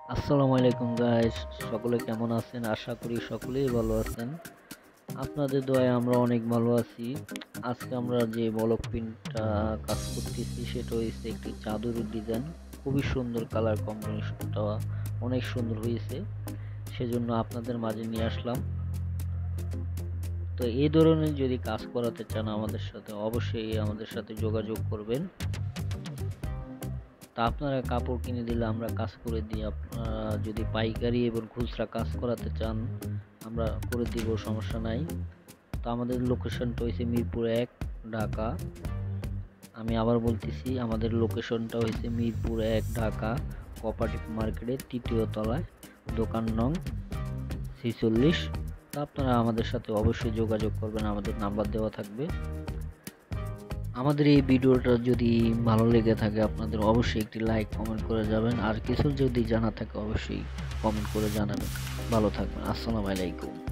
আসসালামু আলাইকুম গাইস, সকলে কেমন আছেন? আশা করি সকলেই ভালো আছেন। আপনাদের দোয়ায় আমরা অনেক ভালো আছি। আজকে আমরা যে ব্লক প্রিন্টটা কাজ করতেছি সেটা হচ্ছে একটি চাদরের ডিজাইন। খুবই সুন্দর, কালার কম্বিনেশনটা অনেক সুন্দর হয়েছে, সেজন্য আপনাদের মাঝে নিয়ে আসলাম। তো এই ধরনের যদি কাজ করাতে চান আমাদের সাথে, অবশ্যই আমাদের সাথে যোগাযোগ করবেন। তা আপনারা কাপড় কিনে দিলে আমরা কাজ করে দিই। আপনারা যদি পাইকারি এবং খুচরা কাজ করাতে চান আমরা করে দিব, সমস্যা নাই। তো আমাদের লোকেশনটা হয়েছে মিরপুর ১, ঢাকা। আমি আবার বলতেছি, আমাদের লোকেশনটা হয়েছে মিরপুর ১, ঢাকা, কোঅপারেটিভ মার্কেটের ৩য় তলায়, দোকান নং ৪৬। তা আপনারা আমাদের সাথে অবশ্যই যোগাযোগ করবেন, আমাদের নাম্বার দেওয়া থাকবে। আমাদের এই ভিডিওটা যদি ভালো লেগে থাকে আপনাদের অবশ্যই একটি লাইক কমেন্ট করে যাবেন, আর কিছু যদি জানা থাকে অবশ্যই কমেন্ট করে জানাবেন। ভালো থাকবেন। আসসালামু আলাইকুম।